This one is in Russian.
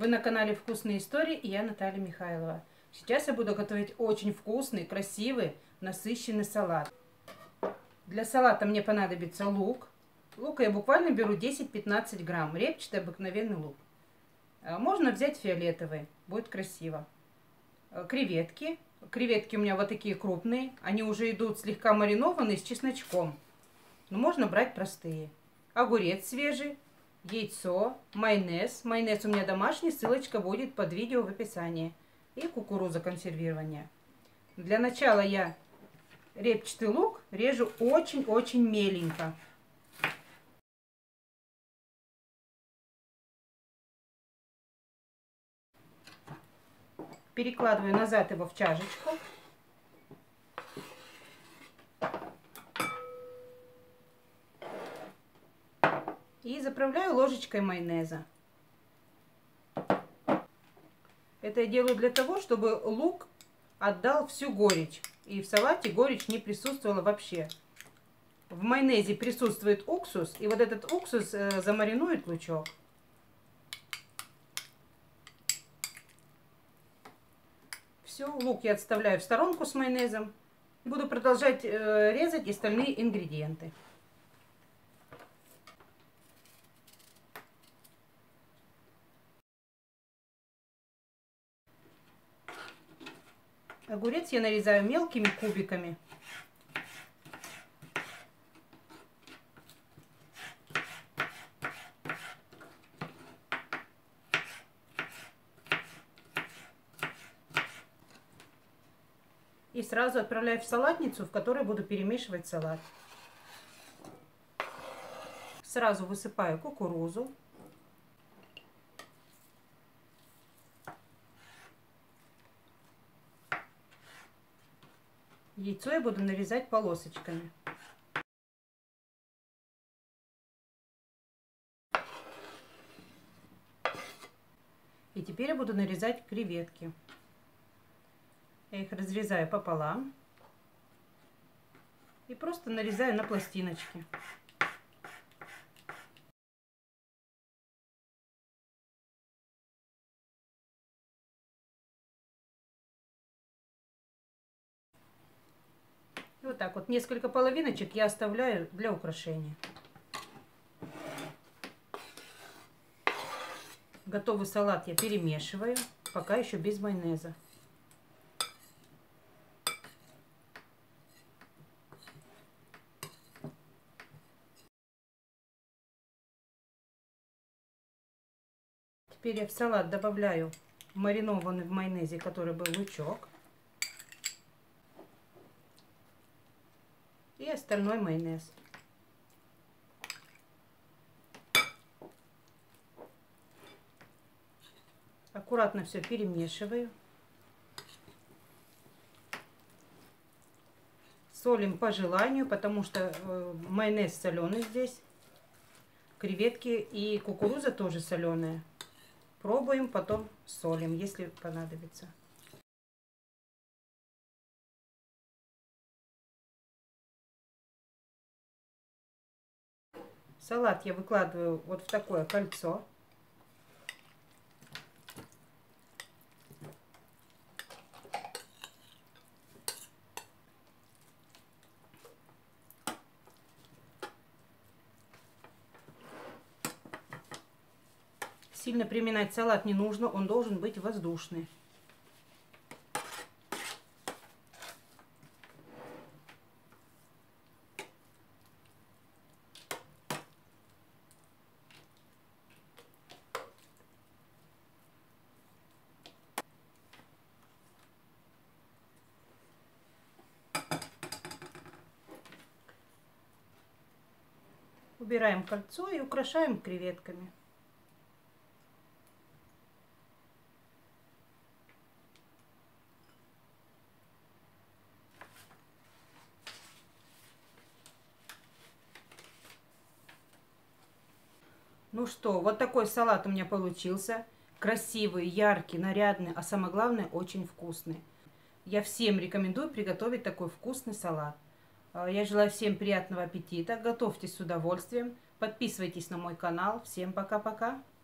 Вы на канале Вкусные истории, и я Наталья Михайлова. Сейчас я буду готовить очень вкусный, красивый, насыщенный салат. Для салата мне понадобится лук. Лука я буквально беру 10-15 грамм, репчатый обыкновенный лук. Можно взять фиолетовый, будет красиво. Креветки. Креветки у меня вот такие крупные, они уже идут слегка маринованные с чесночком. Но можно брать простые. Огурец свежий. Яйцо, майонез. Майонез у меня домашний, ссылочка будет под видео в описании. И кукуруза консервирования. Для начала я репчатый лук режу очень-очень меленько. Перекладываю назад его в чашечку. И заправляю ложечкой майонеза. Это я делаю для того, чтобы лук отдал всю горечь. И в салате горечь не присутствовала вообще. В майонезе присутствует уксус. И вот этот уксус замаринует лучок. Все, лук я отставляю в сторонку с майонезом. Буду продолжать резать остальные ингредиенты. Огурец я нарезаю мелкими кубиками. И сразу отправляю в салатницу, в которой буду перемешивать салат. Сразу высыпаю кукурузу. Яйцо я буду нарезать полосочками. И теперь я буду нарезать креветки. Я их разрезаю пополам и просто нарезаю на пластиночки. И вот так вот несколько половиночек я оставляю для украшения. Готовый салат я перемешиваю, пока еще без майонеза. Теперь я в салат добавляю маринованный в майонезе, который был лучок. И остальной майонез. Аккуратно все перемешиваю. Солим по желанию, потому что майонез соленый здесь. Креветки и кукуруза тоже соленая. Пробуем, потом солим, если понадобится. Салат я выкладываю вот в такое кольцо. Сильно приминать салат не нужно, он должен быть воздушный. Убираем кольцо и украшаем креветками. Ну что, вот такой салат у меня получился. Красивый, яркий, нарядный, а самое главное, очень вкусный. Я всем рекомендую приготовить такой вкусный салат. Я желаю всем приятного аппетита. Готовьте с удовольствием. Подписывайтесь на мой канал. Всем пока-пока.